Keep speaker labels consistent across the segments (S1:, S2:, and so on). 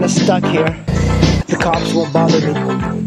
S1: stuck here. The cops won't bother me.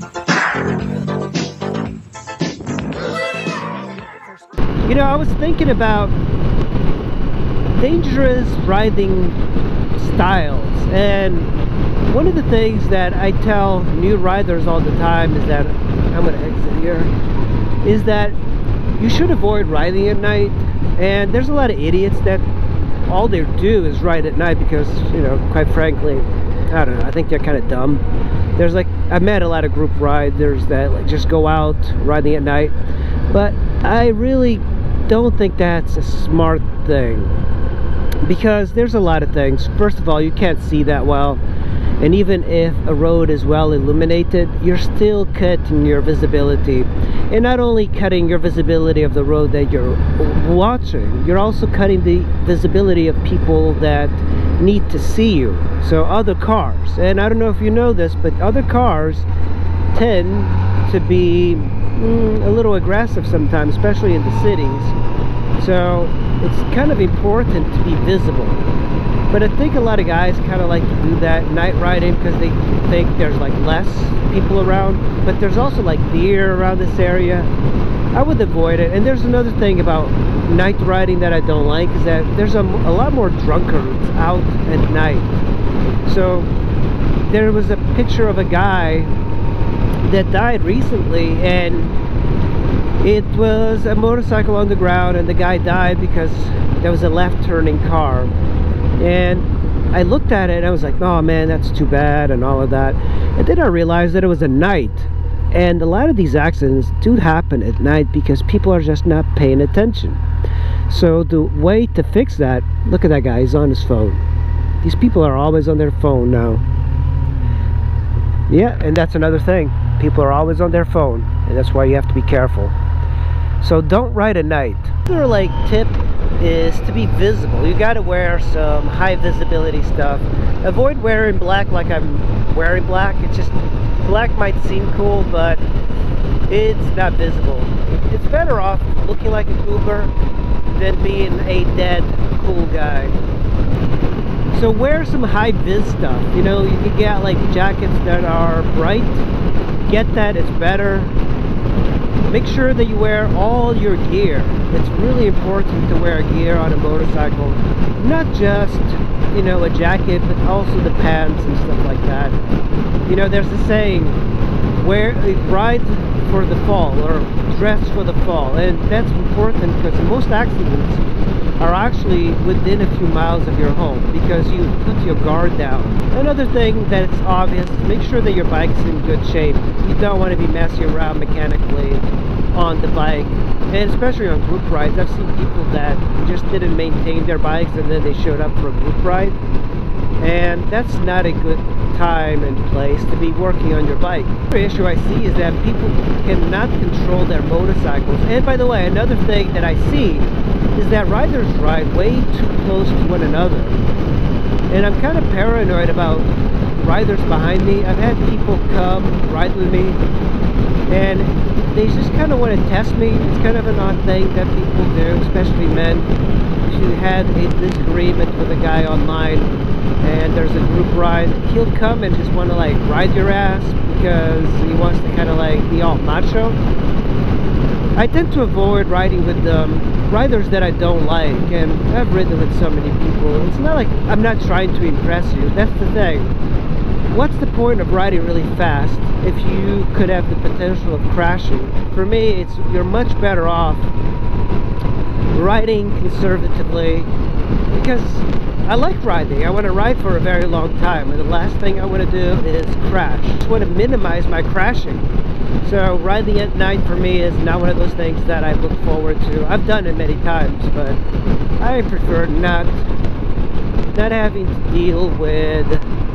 S1: You know, I was thinking about dangerous riding styles, and one of the things that I tell new riders all the time is that, I'm gonna exit here, is that you should avoid riding at night. And there's a lot of idiots that all they do is ride at night because, you know, quite frankly, I don't know, I think they're kind of dumb. There's like, I've met a lot of group riders that like just go out riding at night, but I really don't think that's a smart thing, because there's a lot of things. First of all, you can't see that well, and even if a road is well illuminated, you're still cutting your visibility. And not only cutting your visibility of the road that you're watching, you're also cutting the visibility of people that need to see you, so other cars. And I don't know if you know this, but other cars tend to be a little aggressive sometimes, especially in the cities. So it's kind of important to be visible. But I think a lot of guys kind of like to do that night riding because they think there's like less people around. But there's also like deer around this area. I would avoid it. And there's another thing about night riding that I don't like, is that there's a lot more drunkards out at night. So there was a picture of a guy that died recently, and it was a motorcycle on the ground, and the guy died because there was a left turning car. And I looked at it and I was like, oh man, that's too bad and all of that. And then I realized that it was a night, and a lot of these accidents do happen at night because people are just not paying attention. So the way to fix that, look at that guy, he's on his phone. These people are always on their phone now. Yeah, and that's another thing. People are always on their phone, and that's why you have to be careful. So don't ride at night. Another like tip is to be visible. You got to wear some high visibility stuff. Avoid wearing black like I'm wearing black. It's just, black might seem cool, but it's not visible. It's better off looking like a goober than being a dead cool guy. So wear some high vis stuff. You know, you can get like jackets that are bright. Get that, it's better. Make sure that you wear all your gear. It's really important to wear gear on a motorcycle. Not just, you know, a jacket, but also the pants and stuff like that. You know, there's a saying, ride for the fall, or dress for the fall. And that's important because most accidents are actually within a few miles of your home because you put your guard down. Another thing that's obvious, make sure that your bike's in good shape. You don't want to be messing around mechanically on the bike, and especially on group rides. I've seen people that just didn't maintain their bikes and then they showed up for a group ride, and that's not a good time and place to be working on your bike. The issue I see is that people cannot control their motorcycles. And by the way, another thing that I see is that riders ride way too close to one another, and I'm kind of paranoid about riders behind me. I've had people come ride with me and they just kind of want to test me. It's kind of an odd thing that people do, especially men. If you had a disagreement with a guy online and there's a group ride, he'll come and just want to like ride your ass because he wants to kind of like be all macho. I tend to avoid riding with riders that I don't like, and I've ridden with so many people. It's not like I'm not trying to impress you. That's the thing. What's the point of riding really fast if you could have the potential of crashing? For me, you're much better off riding conservatively, because I like riding. I want to ride for a very long time, and the last thing I want to do is crash. I just want to minimize my crashing. So riding at night for me is not one of those things that I look forward to. I've done it many times, but I prefer not having to deal with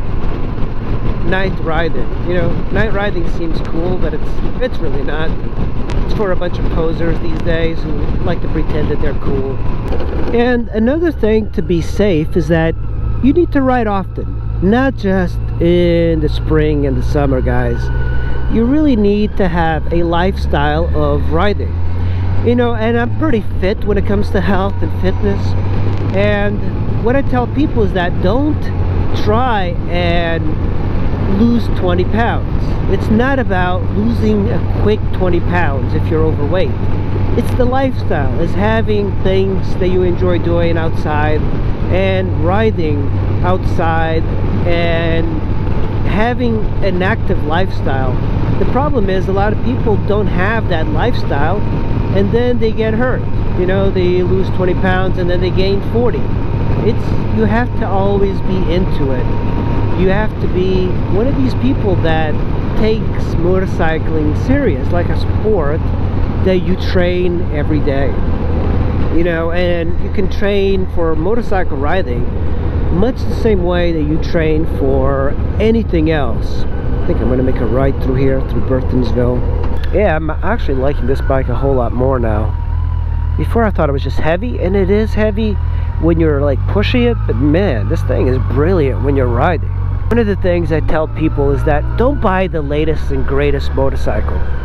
S1: night riding. You know, night riding seems cool, but it's really not. It's for a bunch of posers these days who like to pretend that they're cool. And another thing to be safe is that you need to ride often, not just in the spring and the summer, guys. You really need to have a lifestyle of riding. You know, and I'm pretty fit when it comes to health and fitness, and what I tell people is that don't try and lose 20 pounds. It's not about losing a quick 20 pounds if you're overweight. It's the lifestyle. It's having things that you enjoy doing outside and riding outside and having an active lifestyle. The problem is a lot of people don't have that lifestyle, and then they get hurt. You know, they lose 20 pounds and then they gain 40. You have to always be into it. You have to be one of these people that takes motorcycling serious, like a sport that you train every day. You know, and you can train for motorcycle riding much the same way that you train for anything else. I think I'm going to make a ride through here, through Burtonsville. Yeah, I'm actually liking this bike a whole lot more now. Before I thought it was just heavy, and it is heavy when you're like pushing it, but man, this thing is brilliant when you're riding. One of the things I tell people is that don't buy the latest and greatest motorcycle.